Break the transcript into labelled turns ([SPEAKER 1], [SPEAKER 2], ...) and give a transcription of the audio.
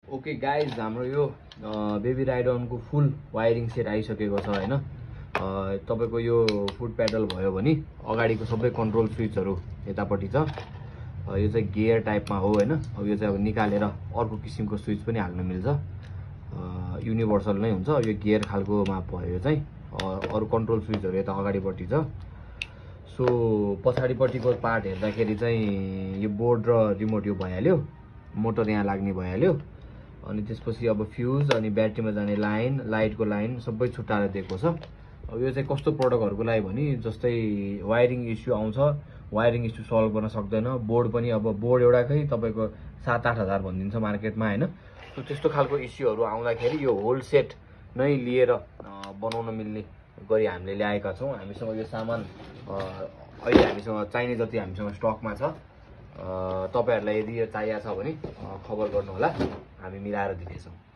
[SPEAKER 1] Okay guys, हाम्रो यो baby ride अनको फुल वायरिङ सेट आइसकेको छ हैन। तपाईको यो फुट प्याडल भयो भने अगाडिको सबै कन्ट्रोल स्विचहरू यतापट्टि छ। यो चाहिँ गियर टाइपमा हो हैन। अब यो चाहिँ अब निकालेर अर्को किसिमको स्विच पनि हाल्न मिल्छ। युनिभर्सल नै हुन्छ। यो गियर खालकोमा भयो यो चाहिँ। अरु कन्ट्रोल स्विचहरू यता अगाडिपट्टि छ। सो पछाडिपट्टिको पार्ट हेर्दाखेरि चाहिँ यो बोर्ड र रिमोट यो भइहाल्यो। मोटर यहाँ लाग्ने भइहाल्यो। अनि त्यसपछि अब फ्यूज अनि ब्याट्रीमा जाने लाइन, लाइटको लाइन सबै छुट्टाएर दिएको छ। अब यो चाहिँ कस्तो प्रोडक्टहरुको लागि भने जस्तै वायरिङ इस्यु आउँछ, वायरिङ इस्यु सल्भ गर्न सक्दैन, बोर्ड पनि अब बोर्ड एउटाकै तपाईको 7-8 हजार भनिदिन्छ मार्केटमा हैन। सो त्यस्तो खालको इस्युहरू आउँदाखेरि यो होल सेट नै लिएर बनाउन मिल्ने गरी हामीले ल्याएका छौं। हामीसँग यो सामान अहिले हामीसँग चाहिने जति हामीसँग स्टकमा छ। तपाईहरुलाई यदि यो चाहिएको छ भने खबर गर्नु होला, हामी मिलाएर दिनेछौं।